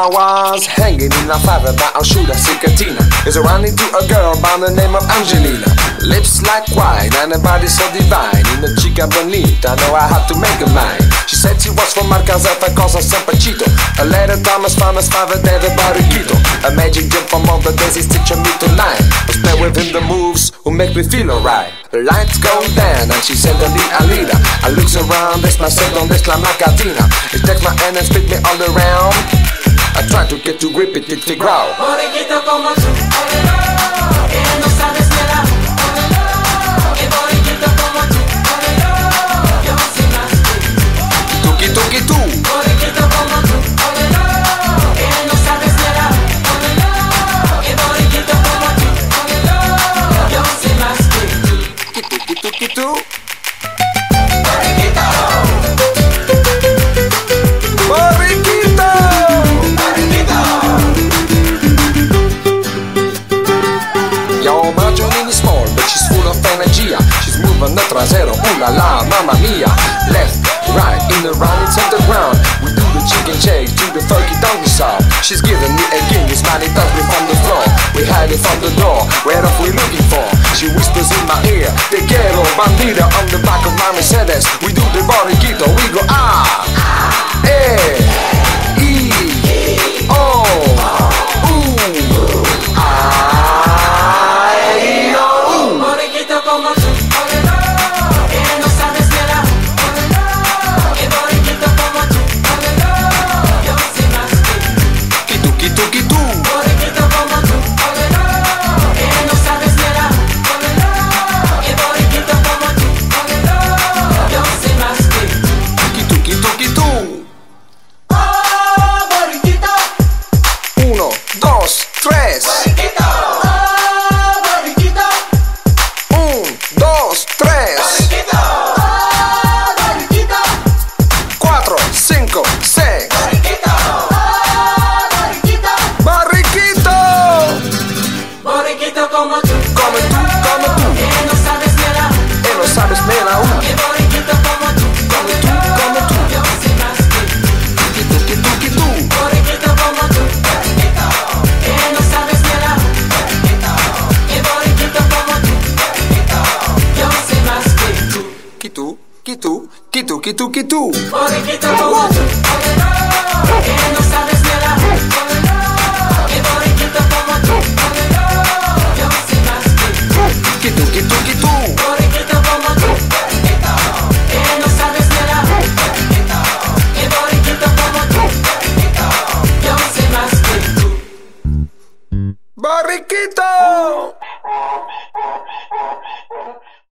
I was hanging in a favela, I'll shoot a cicatina. Is run into a girl by the name of Angelina. Lips like wine and a body so divine. Una chica bonita, know I had to make her mine. She said she was from Marcazeta, cosa San Pachito. A later Thomas famous father there, the barriquito. A magic jump from all the days he's teaching me tonight. I stay within the moves who make me feel alright. The lights go down and she said Alida. I looks around, there's myself, donde es la Macarena. It takes my hand and spit me all around. I try to get to grip it, it figure out. Boriquito como tú, que no sabes nada. Que boriquito como tú, yo soy más que tú. Tuki tuki tu. Boriquito como tú, que no sabes nada. Que boriquito como tú, yo soy más que tú. Tuki tuki tu. Boriquito. Yo, Marjorie is small, but she's full of energy. She's moving the trasero, ooh la la, mamma mia. Left, right, in the round, it's on the ground. We do the chicken shake to the funky donkey song. She's giving me a king, smiling touch me from the floor. We hide it from the door, where are we looking for? She whispers in my ear, te quiero, bandida, on the back of my Mercedes. We do the boriquito, we go ah, eh, e, oh, ooh, ah. Boriquito como tú, que no sabes nada. Que boriquito como tú, yo soy más que tú. Kitu, kitu, kitu. Boriquito como tú, que no sabes nada. Que boriquito como tú, yo soy más que tú. Kitu, kitu, kitu. Oh, boriquito. 1, 2, 3. Boriquito. Oh, boriquito. 1, 2, 3. Boriquito. Oh, boriquito. 4, 5, 6. Boriquito. Oh, boriquito. Barriquito. Boriquito como tú, Come tú, que no sabes nada. que no sabes nada aún. Que boriquito como tú, Come tú. yo soy más que tú. Kitu, kitu, kitu. Boriquito como tú, que no sabes nada. Que boriquito como tú, yo soy más que tú. Kitu, kitu, kitu, kitu, kitu. Boriquito como tú, que no